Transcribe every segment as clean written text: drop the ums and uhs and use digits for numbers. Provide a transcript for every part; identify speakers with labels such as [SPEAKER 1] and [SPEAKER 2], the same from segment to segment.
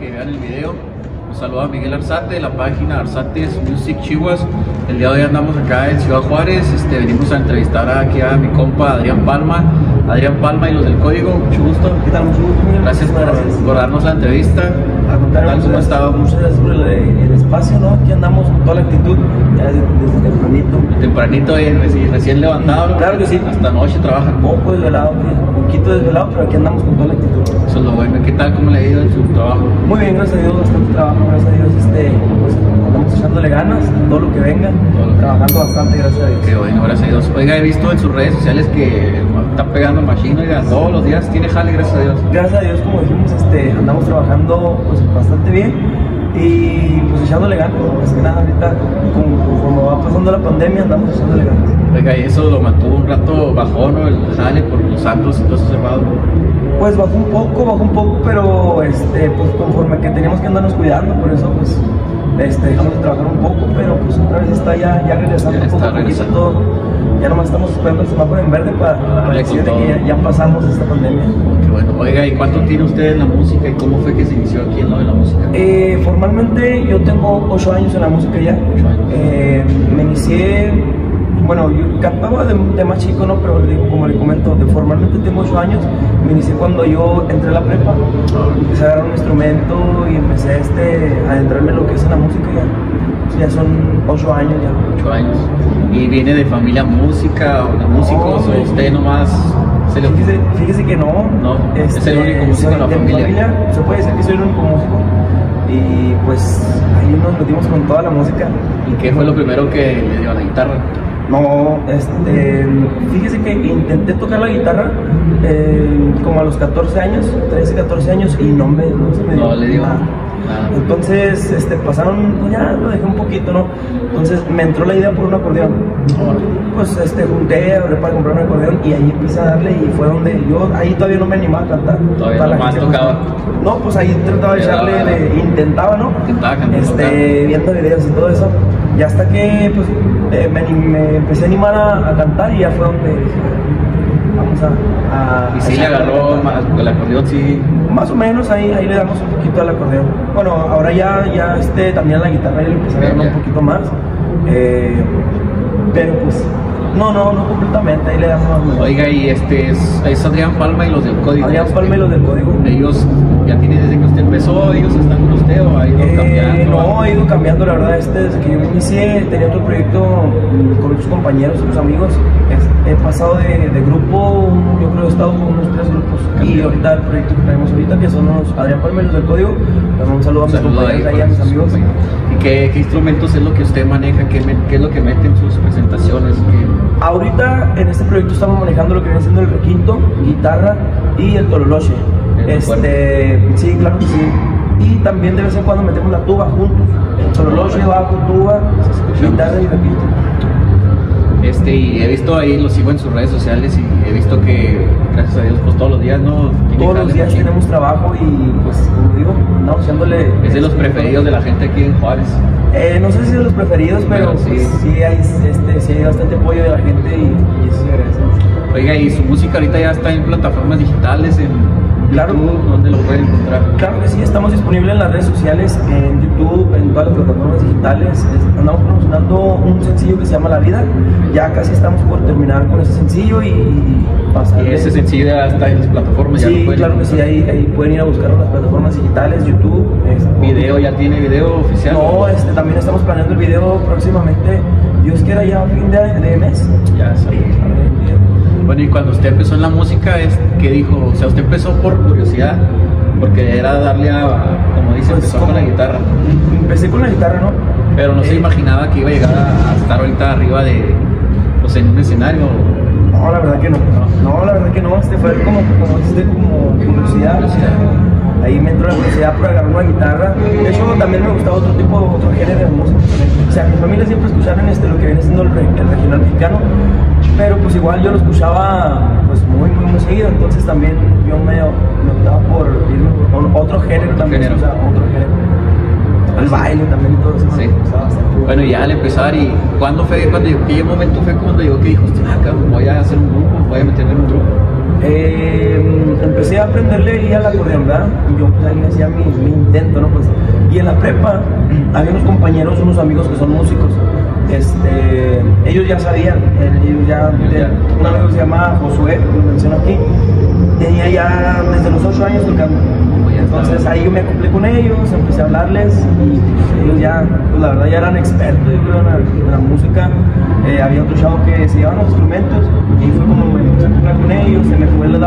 [SPEAKER 1] que vean el video. Un saludo a Miguel Arzate de la página Arzates Music Chihuas. El día de hoy andamos acá en Ciudad Juárez. Venimos a entrevistar aquí a mi compa Adrián Palma y los del Código. Mucho gusto.
[SPEAKER 2] ¿Qué tal? Mucho gusto.
[SPEAKER 1] Gracias por darnos la entrevista.
[SPEAKER 2] Al contrario,
[SPEAKER 1] ¿Cómo estábamos?
[SPEAKER 2] Muchas gracias por el espacio, ¿no? Aquí andamos con toda la actitud, ya desde tempranito.
[SPEAKER 1] Tempranito, recién levantado.
[SPEAKER 2] Claro que sí.
[SPEAKER 1] Hasta noche trabajan.
[SPEAKER 2] Un poco desvelado, un poquito desvelado, pero aquí andamos con toda la actitud.
[SPEAKER 1] Eso es lo bueno. ¿Qué tal? ¿Cómo le ha ido en su trabajo?
[SPEAKER 2] Muy bien, gracias a Dios, bastante trabajo, gracias a Dios. Pues, andamos echándole ganas, todo lo que venga, trabajando bastante, gracias a Dios.
[SPEAKER 1] Qué bueno, gracias a Dios. Oiga, he visto en sus redes sociales que está pegando machine, oiga, todos los días tiene jale, gracias a Dios.
[SPEAKER 2] Gracias a Dios, como dijimos, andamos trabajando pues bastante bien y pues echándole ganas. Más que nada ahorita, como va pasando la pandemia, andamos echándole ganas.
[SPEAKER 1] Oiga, y eso lo mantuvo un rato bajón, ¿no? El jale por los santos y todo eso cerrado.
[SPEAKER 2] Pues bajó un poco, pero pues conforme que teníamos que andarnos cuidando, por eso pues dejamos de trabajar un poco, pero pues otra vez está ya regresando un poco a poquito todo. Ya nomás estamos esperando el semáforo en verde para decir que ya pasamos esta pandemia.
[SPEAKER 1] Qué bueno. Oiga, ¿y cuánto tiene usted en la música y cómo fue que se inició aquí en lo de la música?
[SPEAKER 2] Formalmente yo tengo 8 años en la música ya.
[SPEAKER 1] 8 años.
[SPEAKER 2] Me inicié, bueno, yo cantaba de más chico, ¿no? Pero como le comento, formalmente tengo 8 años. Me inicié cuando yo entré a la prepa. Empecé a agarrar un instrumento y empecé a adentrarme en lo que es en la música ya. Ya son 8 años ya.
[SPEAKER 1] 8 años. ¿Y viene de familia música o de músicos o usted nomás se le ocurre?
[SPEAKER 2] Fíjese que no.
[SPEAKER 1] No, es el único músico de la familia.
[SPEAKER 2] Se puede decir que soy el único músico. Y pues ahí nos metimos con toda la música.
[SPEAKER 1] ¿Y qué fue lo primero que le dio a la guitarra?
[SPEAKER 2] No, fíjese que intenté tocar la guitarra como a los 14 años, 13, 14 años y no se me dio.
[SPEAKER 1] No le dio
[SPEAKER 2] nada. Entonces, pasaron, ya lo dejé un poquito, ¿no? Entonces me entró la idea por un acordeón. Pues junté, ahorré para comprar un acordeón y ahí empecé a darle y fue donde yo, ahí todavía no me animaba a cantar.
[SPEAKER 1] Todavía nomás tocaba.
[SPEAKER 2] No, pues ahí trataba de echarle, intentaba, ¿no?
[SPEAKER 1] Intentaba cantar.
[SPEAKER 2] Viendo videos y todo eso. Y hasta que, pues, me empecé a animar a cantar y ya fue donde dije, vamos a...
[SPEAKER 1] ¿Y si le agarró más el acordeón? Sí.
[SPEAKER 2] Más o menos ahí le damos un poquito al acordeón. Bueno, ahora ya también la guitarra ya le empecé a agarrar un poquito más. Pero pues, no completamente, ahí le damos más.
[SPEAKER 1] Oiga, y es Adrián Palma y los del Código.
[SPEAKER 2] Adrián Palma y los del Código.
[SPEAKER 1] Ellos ya tienen desde que usted empezó, ellos están con usted o ha ido cambiando.
[SPEAKER 2] No, he ido cambiando, la verdad, desde que yo me inicié, tenía otro proyecto con otros compañeros, otros amigos. He pasado de grupo, yo creo que he estado con unos 3 grupos. Y ahorita el proyecto que tenemos ahorita, que son los Adrián Palma y los del Código. Un saludo a mis compañeros ahí, a mis amigos.
[SPEAKER 1] ¿Y qué instrumentos es lo que usted maneja? ¿Qué es lo que mete en sus presentaciones?
[SPEAKER 2] Ahorita en este proyecto estamos manejando lo que viene siendo el requinto, guitarra y el tololoche. Sí, claro que sí. Y también de vez en cuando metemos la tuba juntos. El tololoche, bajo, tuba, guitarra y requinto.
[SPEAKER 1] Y he visto ahí, lo sigo en sus redes sociales y he visto que, gracias a Dios, pues todos los días, ¿no?
[SPEAKER 2] Todos los días tenemos trabajo y, pues, como digo, andamos echándole...
[SPEAKER 1] ¿Es de los preferidos de la gente aquí en Juárez?
[SPEAKER 2] No sé si de los preferidos, pero sí, pues, sí hay bastante apoyo de la gente y eso se agradece mucho.
[SPEAKER 1] Oiga, ¿y su música ahorita ya está en plataformas digitales, en
[SPEAKER 2] Claro.
[SPEAKER 1] YouTube? ¿Dónde lo pueden encontrar?
[SPEAKER 2] Claro que sí, estamos disponibles en las redes sociales, en YouTube, en todas las plataformas digitales. Andamos promocionando un sencillo que se llama La Vida. Ya casi estamos por terminar con ese sencillo y pasar.
[SPEAKER 1] ¿Y ese sencillo ya está en las plataformas?
[SPEAKER 2] Sí, claro que sí, ahí pueden ir a buscar en las plataformas digitales, YouTube.
[SPEAKER 1] ¿Video? ¿Ya tiene video oficial?
[SPEAKER 2] No, también estamos planeando el video próximamente. Dios quiera ya a fin de mes.
[SPEAKER 1] Ya salió. Bueno, y cuando usted empezó en la música, ¿qué dijo? O sea, usted empezó por curiosidad, porque era darle como dice,
[SPEAKER 2] pues,
[SPEAKER 1] empezó con la guitarra.
[SPEAKER 2] Empecé con la guitarra, ¿no?
[SPEAKER 1] Pero no se imaginaba que iba a llegar a estar ahorita arriba pues en un escenario.
[SPEAKER 2] No, la verdad que no. No, la verdad que no. Fue como curiosidad. Ahí me entró la curiosidad por agarrar una guitarra. De hecho, también me gustaba otro género de música. O sea, mi familia siempre escucharon lo que viene siendo el regional mexicano, pero pues igual yo lo escuchaba pues muy seguido, entonces también yo me optaba por irme por otro género también. O sea, otro género. El baile también y todo eso.
[SPEAKER 1] Sí. Bueno, ya al empezar, ¿y cuándo fue? ¿Qué momento fue cuando llegó que dijo, voy a hacer un grupo, voy a meterme en un grupo?
[SPEAKER 2] Empecé a aprenderle ahí al acordeón, ¿verdad? Yo pues ahí hacía mi intento, ¿no? Pues, y en la prepa había unos compañeros, unos amigos que son músicos. Ellos ya sabían, un amigo que se llama Josué, lo menciono aquí, tenía ya desde los 8 años tocando. Entonces ahí yo me acoplé con ellos, empecé a hablarles y pues, ellos ya, pues la verdad ya eran expertos, yo creo, en la música. Había otro chavo que se llevaban los instrumentos y fue como me empecé a acoplar con ellos, se me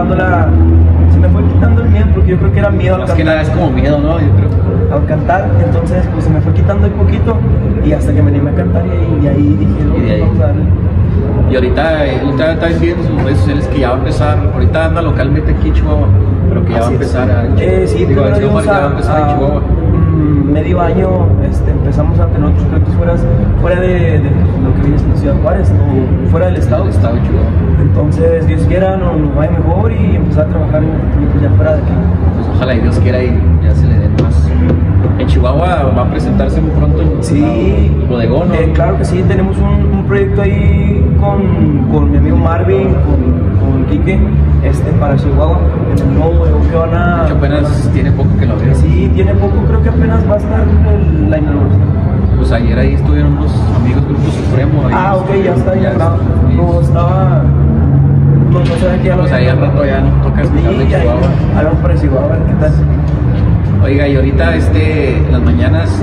[SPEAKER 2] fue quitando el miedo, porque yo creo que era miedo al
[SPEAKER 1] Más
[SPEAKER 2] cantar.
[SPEAKER 1] que nada es como miedo, ¿no? Yo creo.
[SPEAKER 2] Al cantar, entonces pues se me fue quitando un poquito y hasta que me animé a cantar y ahí dije, no, vamos a darle.
[SPEAKER 1] Y ahorita está diciendo en sus redes sociales que ya va a empezar, ahorita anda localmente aquí en Chihuahua, pero que ya va a empezar
[SPEAKER 2] sí,
[SPEAKER 1] digo,
[SPEAKER 2] pero
[SPEAKER 1] ya va a empezar en Chihuahua.
[SPEAKER 2] Medio año empezamos a tener otros proyectos fuera de lo que viene siendo Ciudad Juárez, no, fuera del estado.
[SPEAKER 1] El estado de Chihuahua.
[SPEAKER 2] Entonces, Dios quiera, nos vaya mejor y empezar a trabajar en proyectos ya fuera de aquí.
[SPEAKER 1] Pues ojalá y Dios quiera y ya se le den más. En Chihuahua va a presentarse muy pronto en Bodegón, ¿no?
[SPEAKER 2] Claro que sí, tenemos un proyecto ahí con mi amigo Marvin, con Quique, para Chihuahua, en el nuevo bodegón que van a...
[SPEAKER 1] De hecho, apenas tiene poco que lo abrieron.
[SPEAKER 2] Sí, tiene poco, creo que apenas va a estar la inauguración.
[SPEAKER 1] Pues ayer ahí estuvieron unos amigos Grupo Supremo. Ahí
[SPEAKER 2] Ok, ya está, ya está. No estaba... No sabía que ya lo
[SPEAKER 1] pues ahí al rato ya nos toca escuchar de Chihuahua.
[SPEAKER 2] Hablamos para Chihuahua, a ver qué tal.
[SPEAKER 1] Oiga, y ahorita en las mañanas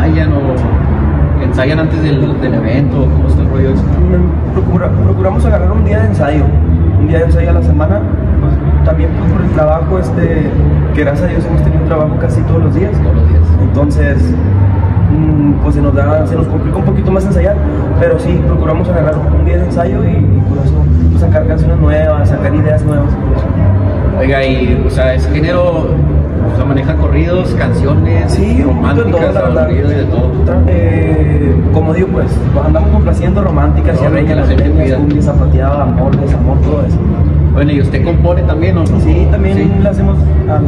[SPEAKER 1] ensayan antes del evento, ¿cómo está el rollo eso?
[SPEAKER 2] Procuramos agarrar un día de ensayo a la semana, pues, también pues, por el trabajo, que gracias a Dios hemos tenido trabajo casi todos los días. Entonces, pues se nos complica un poquito más ensayar, pero sí, procuramos agarrar un día de ensayo y por eso pues, sacar canciones nuevas, sacar ideas nuevas.
[SPEAKER 1] Oiga, y o sea, es género, o sea, maneja corridos, canciones,
[SPEAKER 2] sí,
[SPEAKER 1] románticas, aburrido y de todo.
[SPEAKER 2] Como digo, pues andamos complaciendo románticas,
[SPEAKER 1] y
[SPEAKER 2] las cumbia, zapateado, amor, desamor, todo eso.
[SPEAKER 1] Bueno, ¿y usted compone también o no?
[SPEAKER 2] Sí, también le hacemos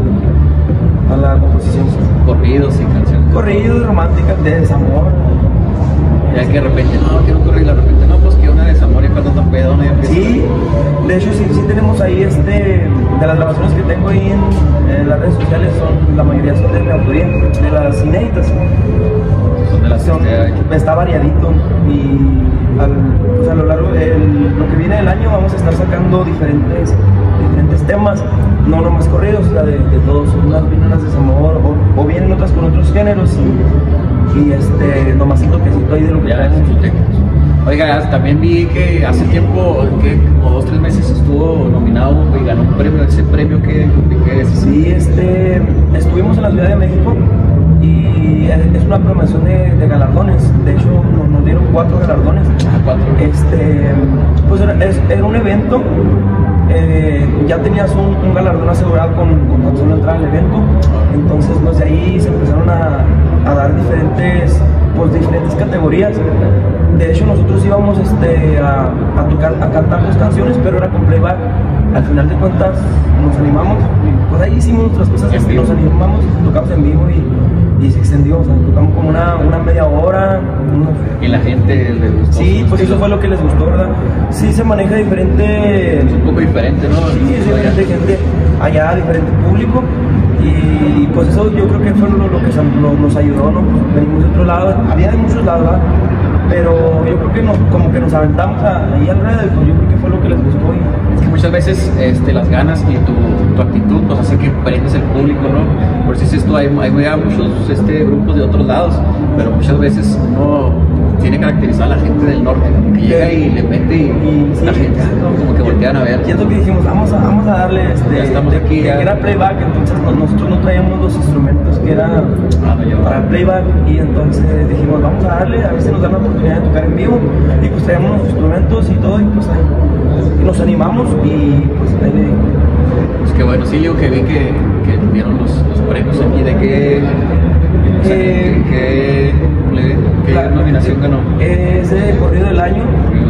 [SPEAKER 2] a la composición.
[SPEAKER 1] Corridos y canciones.
[SPEAKER 2] Corridos, románticas, de desamor.
[SPEAKER 1] Ya que de repente, no, quiero un corrido, de repente, no, pues que una de desamor y cuando tan pedona y empieza.
[SPEAKER 2] Sí, de hecho sí tenemos ahí de las grabaciones que tengo ahí en las redes sociales, la mayoría son de mi autoría, de las inéditas.
[SPEAKER 1] Son de las
[SPEAKER 2] está variadito y pues a lo largo lo que viene del año vamos a estar sacando diferentes temas, no nomás corridos, o sea, de todos, vienen unas de desamor o vienen otras con otros géneros y nomás un toquecito ahí de lo que traemos.
[SPEAKER 1] Oiga, también vi que hace tiempo, que como 2 o 3 meses estuvo nominado y ganó un premio. ¿Ese premio qué es?
[SPEAKER 2] Sí, estuvimos en la Ciudad de México y es una promoción de galardones. De hecho, nos dieron 4 galardones.
[SPEAKER 1] 4.
[SPEAKER 2] Pues era un evento. Ya tenías un galardón asegurado con tan solo entrar al evento. Entonces, pues de ahí se empezaron a dar diferentes categorías. De hecho, nosotros íbamos a cantar 2 canciones, pero era con playback. Al final de cuentas nos animamos y pues ahí hicimos otras cosas, nos animamos, tocamos en vivo y se extendió, o sea, tocamos como una media hora.
[SPEAKER 1] Y la gente les gustó.
[SPEAKER 2] Sí, pues eso fue lo que les gustó, ¿verdad? Sí, se maneja diferente.
[SPEAKER 1] Es un poco diferente, ¿no?
[SPEAKER 2] Sí, es diferente gente, allá diferente público. Y pues eso yo creo que fue lo que nos ayudó, ¿no? Pues venimos de otro lado, había de muchos lados, ¿verdad? Pero yo creo que como que nos aventamos ahí al ruedo y pues yo creo que fue lo que les gustó.
[SPEAKER 1] Es que muchas veces las ganas y tu actitud pues hace que prendes el público, ¿no? Por si dices tú, hay muchos grupos de otros lados, pero muchas veces uno tiene caracterizada a la gente del norte, que llega y le mete y la gente como que voltean a ver.
[SPEAKER 2] Y es lo que dijimos, vamos a darle
[SPEAKER 1] ya estamos aquí,
[SPEAKER 2] que era playback, entonces nosotros no traíamos los instrumentos que era para playback y entonces dijimos, vamos a darle, a ver si nos dan la oportunidad de tocar en vivo y pues traíamos los instrumentos y todo y pues ahí nos animamos y pues ahí le digo.
[SPEAKER 1] Pues que bueno, sí, yo que vi que dieron los premios aquí, ¿de qué nominación ganó?
[SPEAKER 2] Es de corrido del año.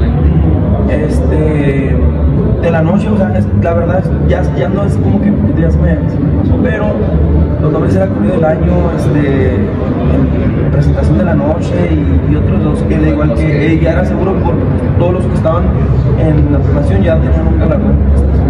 [SPEAKER 2] De la noche, o sea, la verdad ya no es como que ya se me pasó, pero los nombres era corrido del año, presentación de la noche y otros dos que da igual ya era seguro por todos los que estaban en la premiación ya tenían un galardón.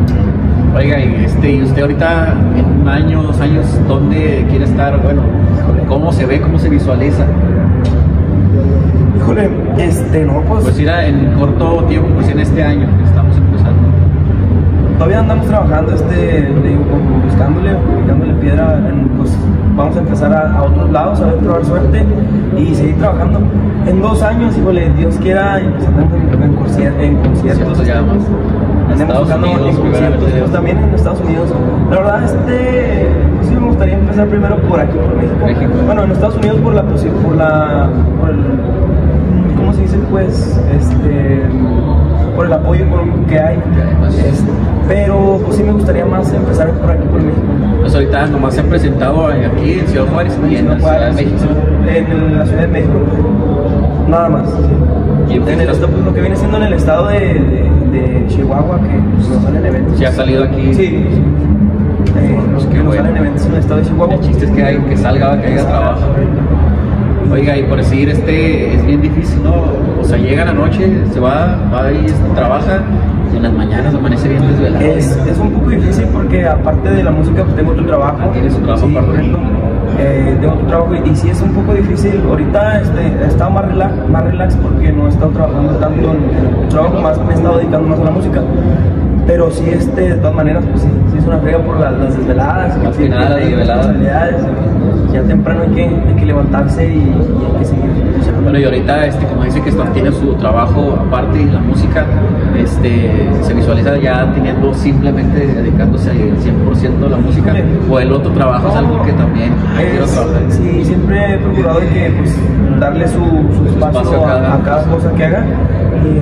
[SPEAKER 1] Oiga, y usted ahorita en un año, 2 años, ¿dónde quiere estar? Bueno, ¿cómo se ve, cómo se visualiza?
[SPEAKER 2] Híjole, no, pues...
[SPEAKER 1] Pues mira, en corto tiempo, pues en este año que estamos empezando.
[SPEAKER 2] Todavía andamos trabajando, digo, como picándole piedra, pues vamos a empezar a otros lados, a ver, probar suerte y seguir trabajando. En 2 años, híjole, Dios quiera, empezamos en conciertos.
[SPEAKER 1] Ya más.
[SPEAKER 2] Andamos tocando en conciertos, pues, también en Estados Unidos. La verdad, sí me gustaría empezar primero por aquí, por México. Bueno, en Estados Unidos por el, ¿cómo se dice? Pues, por el apoyo que hay. Pero pues sí me gustaría más empezar por aquí, por México.
[SPEAKER 1] Pues ahorita nomás se han presentado aquí en Ciudad Juárez y en la Ciudad de México.
[SPEAKER 2] En la Ciudad de México, nada más.
[SPEAKER 1] Y
[SPEAKER 2] en lo que viene siendo en el estado de Chihuahua, que nos salen eventos.
[SPEAKER 1] ¿Se ha salido aquí?
[SPEAKER 2] Sí.
[SPEAKER 1] Pues
[SPEAKER 2] que nos salen eventos en el estado de Chihuahua.
[SPEAKER 1] El chiste es que salga, que haya trabajo. Oiga, y por decir, es bien difícil, ¿no? O sea, llega la noche, se va y trabaja, y en las mañanas amanece bien desvelado.
[SPEAKER 2] Es un poco difícil porque aparte de la música, pues tengo otro trabajo.
[SPEAKER 1] ¿Tienes un trabajo
[SPEAKER 2] sí,
[SPEAKER 1] aparte?
[SPEAKER 2] Tengo otro trabajo y sí es un poco difícil. Ahorita he estado más relax porque no he estado trabajando tanto en el trabajo, más me he estado dedicando más a la música. Pero sí, de todas maneras, pues sí es una frega por las desveladas.
[SPEAKER 1] Al final, las desveladas.
[SPEAKER 2] Ya temprano hay que levantarse y hay que seguir.
[SPEAKER 1] Bueno, y ahorita, como dice que tiene su trabajo aparte y la música, se visualiza ya teniendo simplemente dedicándose al 100% a la música, o el otro trabajo es algo que también quiero trabajar.
[SPEAKER 2] Sí, siempre he procurado de que, pues, darle su espacio a cada cosa que haga. Y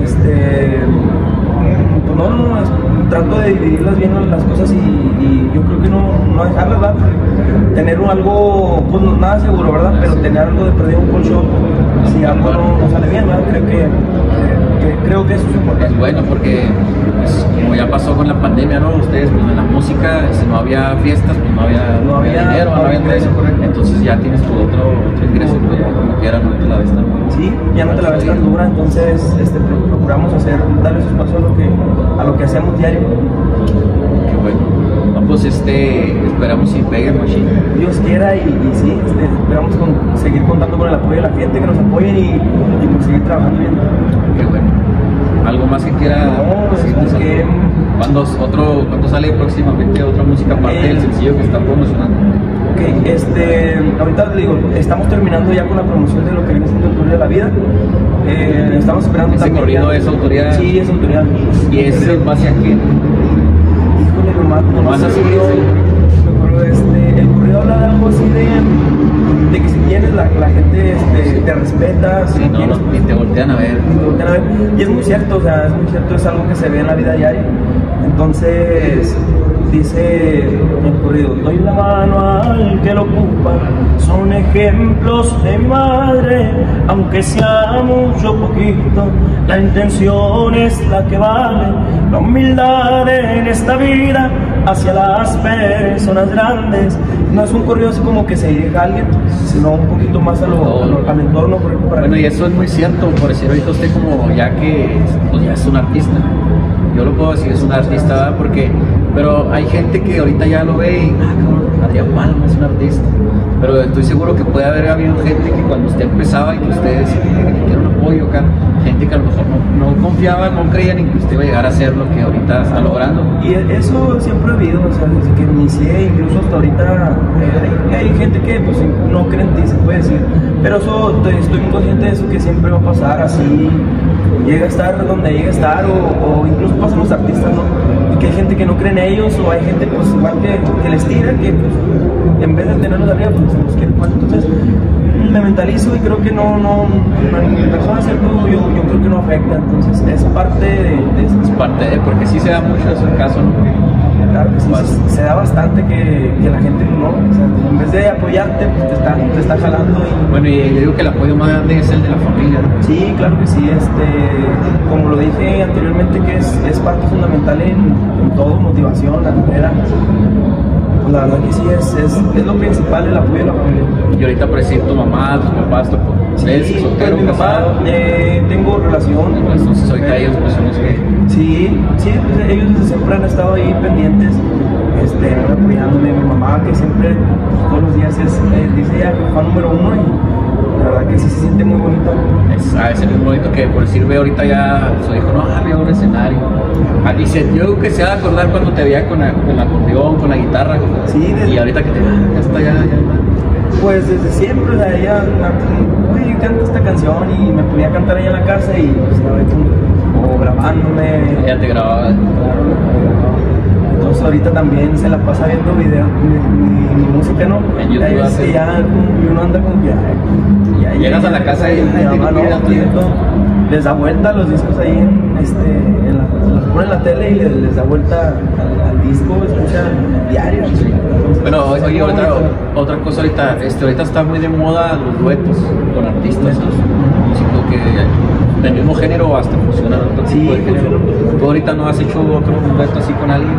[SPEAKER 2] pues no, trato de dividirlas bien las cosas y yo creo que no dejarlas, ¿verdad? Tener algo, pues nada seguro, ¿verdad? Pero tener algo de perdido un colchón, si algo no sale bien, ¿verdad? Creo que eso es importante.
[SPEAKER 1] Es bueno porque, pues, como ya pasó con la pandemia, ¿no? Ustedes, pues, en la música, si no había fiestas, pues no había dinero, no había ingreso, entonces ya tienes tu otro ingreso, pues ya como quiera no te la ves tan dura.
[SPEAKER 2] Sí, ya no te la ves tan dura, entonces procuramos darle su espacio a lo que hacemos diario.
[SPEAKER 1] Qué bueno. No, pues esperamos si pegue machine.
[SPEAKER 2] Dios quiera y sí, esperamos seguir contando con el apoyo de la gente, que nos apoyen y pues seguir trabajando bien.
[SPEAKER 1] Qué bueno. ¿Algo más que quiera?
[SPEAKER 2] No, es que...
[SPEAKER 1] ¿Cuándo sale próximamente otra música aparte del sencillo que están promocionando?
[SPEAKER 2] Ok, ahorita le digo, estamos terminando ya con la promoción de lo que viene siendo el Corrido de la Vida. Estamos esperando
[SPEAKER 1] ¿Ese
[SPEAKER 2] también...
[SPEAKER 1] corrido es autoridad?
[SPEAKER 2] Sí, es autoridad.
[SPEAKER 1] ¿Y es en base a quién?
[SPEAKER 2] Híjole, nomás
[SPEAKER 1] así.
[SPEAKER 2] El corrido habla de algo así de que si tienes la gente te respeta, si tienes,
[SPEAKER 1] ni te voltean a ver.
[SPEAKER 2] Y es muy cierto, o sea, es algo que se ve en la vida diaria. Entonces, dice el corrido: doy la mano al que lo ocupa, son ejemplos de mi madre, aunque sea mucho o poquito, la intención es la que vale, la humildad en esta vida hacia las personas grandes. No es un corrido así como que se dirija a alguien, sino un poquito más al entorno.
[SPEAKER 1] Bueno, y eso es muy cierto, por decir ahorita usted como ya que pues ya es un artista. Yo lo puedo decir, es un artista, ¿verdad? Pero hay gente que ahorita ya lo ve y, Adrián Palma es un artista. Pero estoy seguro que puede haber habido gente que cuando usted empezaba y que usted decía que quiere un apoyo acá, gente que a lo mejor no confiaba, no creían en que usted iba a llegar a hacer lo que ahorita está logrando.
[SPEAKER 2] Y eso siempre ha habido, o sea, desde que inicié, incluso hasta ahorita, hay gente que pues no cree en ti, se puede decir. Pero estoy muy consciente de eso, que siempre va a pasar así, llega a estar donde llega a estar, o incluso pasan los artistas, ¿no? Y que hay gente que no cree en ellos, o hay gente pues igual que les tira, que pues en vez de tenerlos arriba, pues se los quiere poner. Entonces me mentalizo y creo que en mi persona, ¿cierto? Yo creo que no afecta, entonces es parte de eso.
[SPEAKER 1] Es parte de, porque sí se da mucho ese caso, ¿no?
[SPEAKER 2] Claro que sí, se da bastante que la gente no, o sea, en vez de apoyarte, pues te está jalando.
[SPEAKER 1] Bueno, y le digo que el apoyo más grande es el de la familia, ¿no?
[SPEAKER 2] Sí, claro que sí, como lo dije anteriormente, que es parte fundamental en todo, motivación, la manera. pues la verdad que sí, es lo principal, el apoyo de la familia.
[SPEAKER 1] Y ahorita presento tu mamá, tus papás,
[SPEAKER 2] Sí,
[SPEAKER 1] soltero,
[SPEAKER 2] pues mi
[SPEAKER 1] casado.
[SPEAKER 2] mamá, tengo relación.
[SPEAKER 1] Entonces ahorita ellos pues son los que...
[SPEAKER 2] Sí, pues, ellos desde siempre han estado ahí pendientes, apoyándome. Mi mamá que siempre, pues, todos los días dice ella, fan número 1 y la verdad que sí se siente muy bonito.
[SPEAKER 1] Es muy bonito que por decir, ve ahorita ya su hijo, no, veo un escenario. Dice, yo que se va a acordar cuando te veía con el acordeón, con la guitarra.
[SPEAKER 2] Sí,
[SPEAKER 1] y ahorita que te ya está, ya.
[SPEAKER 2] Pues desde siempre, o sea, ella, oye, canta esta canción y me ponía a cantar allá en la casa y pues estaba ahí como grabándome.
[SPEAKER 1] Ella te grababa.
[SPEAKER 2] Entonces ahorita también se la pasa viendo videos, mi música, ¿no?
[SPEAKER 1] En YouTube.
[SPEAKER 2] Ahí sí, ya uno anda como que ya
[SPEAKER 1] llegas a la casa y
[SPEAKER 2] mi mamá, les da vuelta a los discos ahí los pone en la tele y les da vuelta al disco, escucha diario.
[SPEAKER 1] Sí. Bueno, oye, otra cosa ahorita, ahorita está muy de moda los duetos con artistas, siento que del mismo género o hasta fusionar otro tipo de género. ¿Tú ahorita no has hecho otro dueto así con alguien?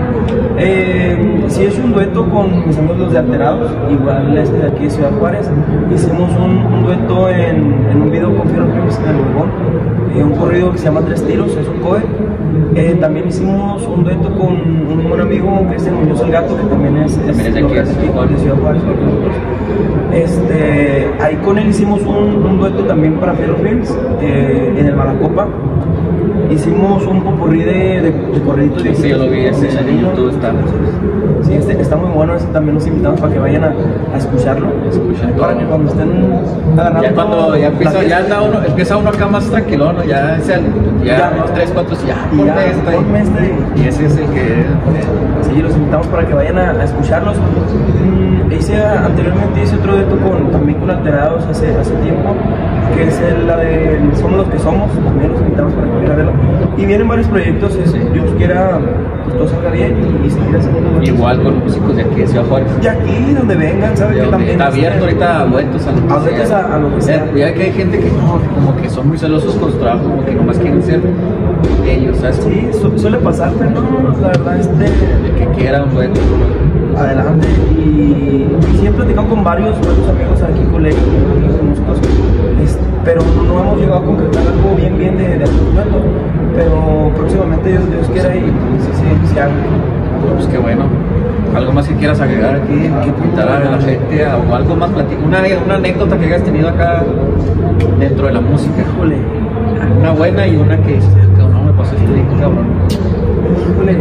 [SPEAKER 2] Sí, he hecho un dueto con mis amigos los de Alterados, igual de aquí de Ciudad Juárez. Hicimos un dueto en un video con Fierro Films en el Obregón, un corrido que se llama Tres Tiros, es un cover. También hicimos un dueto con un buen amigo, Cristian Muñoz el Gato, que también es de aquí de Ciudad Juárez con nosotros. Ahí con él hicimos un dueto también para Fierro Films, en el Malacopa. Hicimos un popurrí de corriditos.
[SPEAKER 1] Sí, yo lo vi, ese en YouTube está.
[SPEAKER 2] Sí, está muy bueno, ese también los invitamos para que vayan a escucharlo. Para que cuando estén agarrando.
[SPEAKER 1] Ya cuando empieza uno acá más tranquilo, ¿no? Ya los 3, 4, ponme este. Y ese es el que...
[SPEAKER 2] Sí, los invitamos para que vayan a escucharlos. Anteriormente hice otro dueto también con Alterados hace tiempo, que es la de Somos los que somos, también los invitamos para que vayan a verlo. Y vienen varios proyectos, Dios quiera, pues todo salga bien y seguir haciendo.
[SPEAKER 1] Igual con músicos de aquí de Ciudad Juárez.
[SPEAKER 2] De aquí, donde vengan, ¿sabes? Que también
[SPEAKER 1] está abierto ahorita, vueltos a
[SPEAKER 2] lo que sea.
[SPEAKER 1] Ya que hay gente que no, como que son muy celosos con su trabajo, como que nomás quieren ser ellos, ¿sabes?
[SPEAKER 2] Sí, suele pasar, pero no, la verdad,
[SPEAKER 1] el que quiera un dueto.
[SPEAKER 2] Adelante, y sí he platicado con varios amigos aquí, colegas, músicos, pero no hemos llegado a concretar algo bien de hacer un dueto, pero próximamente Dios quiera y sí haga.
[SPEAKER 1] Pues qué bueno. ¿Algo más que quieras agregar aquí? Que invitar a la gente o algo más una anécdota que hayas tenido acá dentro de la música.
[SPEAKER 2] Híjole.
[SPEAKER 1] Una buena y una que no me pasó este disco, cabrón.
[SPEAKER 2] Híjole.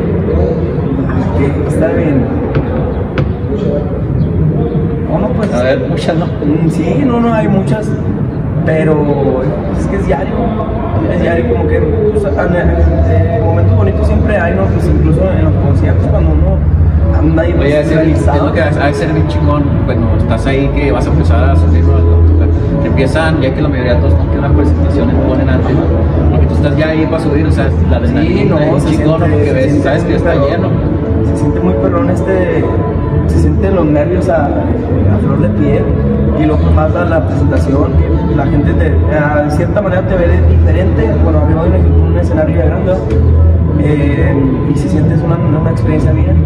[SPEAKER 2] Que está bien. No, pues.
[SPEAKER 1] A ver, muchas no.
[SPEAKER 2] Sí, no, hay muchas. Pero es que es diario. Es diario, como que pues, momentos bonitos siempre hay, ¿no? Pues incluso en los conciertos cuando uno anda ahí.
[SPEAKER 1] Oye, es lo que ha de ser bien chingón. Bueno, estás ahí que vas a empezar a subir, te empiezan, ya que la mayoría de todos no tienen una presentación, ponen antes, ¿no? Porque tú estás ya ahí para subir, o sea, la adrenalina es chingón, porque ves, sabes que está lleno.
[SPEAKER 2] Se siente muy perrón se sienten los nervios a flor de piel, y lo que más da la presentación, que la gente de cierta manera te ve diferente, bueno, arriba de un escenario ya grande, y si sientes una experiencia bien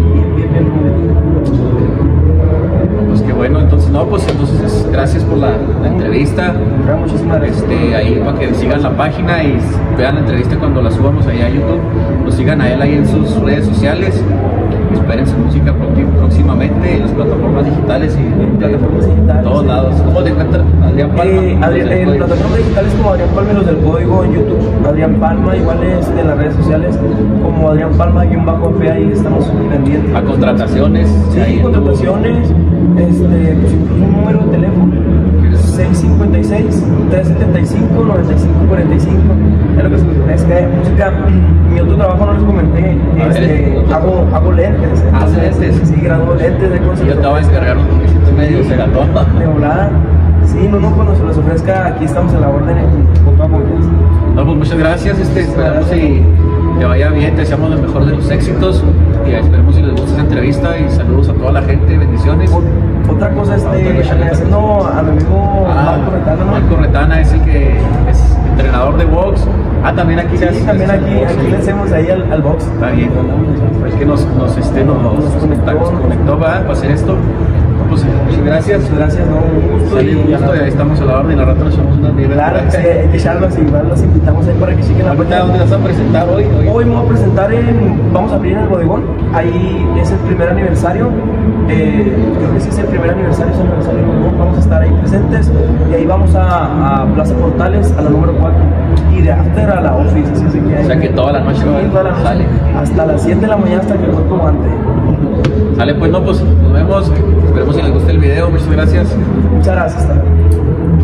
[SPEAKER 1] Pues qué bueno, entonces gracias por la entrevista.
[SPEAKER 2] Muchísimas gracias.
[SPEAKER 1] Ahí para que sigan la página y vean la entrevista cuando la subamos ahí a YouTube, lo sigan a él ahí en sus redes sociales. Esperen su música próximamente en las plataformas digitales y todos lados. ¿Cómo te encuentras Adrián Palma?
[SPEAKER 2] En plataformas digitales como Adrián Palma y los del código en YouTube. Adrián Palma, igual en las redes sociales como Adrián Palma-FE, ahí estamos pendientes.
[SPEAKER 1] A contrataciones.
[SPEAKER 2] Sí, contrataciones, pues incluso un número de teléfono. 656-375-9545. Es lo que es que música. Mi otro trabajo no les comenté. Hago lentes.
[SPEAKER 1] ¿Lentes?
[SPEAKER 2] Sí, grabo lentes de cosas.
[SPEAKER 1] Yo te voy a descargar un poquito medio, se gató.
[SPEAKER 2] De volada. Sí, cuando se les ofrezca, aquí estamos a la orden.
[SPEAKER 1] No, pues muchas gracias. Esperamos y te vaya bien, te deseamos lo mejor de los éxitos. Y esperemos si les gusta esa entrevista. Y saludos a toda la gente, bendiciones.
[SPEAKER 2] Otra cosa, agradeciendo a mi amigo Marco Retana.
[SPEAKER 1] Marco Retana es el que entrenador de box. Ah, también aquí
[SPEAKER 2] Sí, también aquí le hacemos ahí al box.
[SPEAKER 1] Está bien. Es que nos conectó para hacer esto. Pues muchas gracias.
[SPEAKER 2] Muchas gracias, no, un gusto.
[SPEAKER 1] Sí, un gusto, y ahí estamos a la orden. Al rato nos echamos unas niveles.
[SPEAKER 2] Claro, sí, hay que echarlos y igual los invitamos ahí para que sigan la
[SPEAKER 1] Ahorita,
[SPEAKER 2] página.
[SPEAKER 1] ¿dónde vas a presentar hoy?
[SPEAKER 2] Hoy me voy a presentar vamos a abrir en el bodegón, ahí es el primer aniversario, creo que sí es el primer aniversario, es el aniversario del bodegón, vamos a estar ahí presentes y ahí vamos a Plaza Portales, a la número 4 y de after a la office, así que
[SPEAKER 1] O sea que toda la noche,
[SPEAKER 2] sí, toda la noche,
[SPEAKER 1] sale.
[SPEAKER 2] hasta las 7 de la mañana hasta que el cuerpo aguante.
[SPEAKER 1] Sale, pues no, pues nos vemos, esperemos que les guste el video, muchas gracias.
[SPEAKER 2] Muchas gracias. Hasta luego.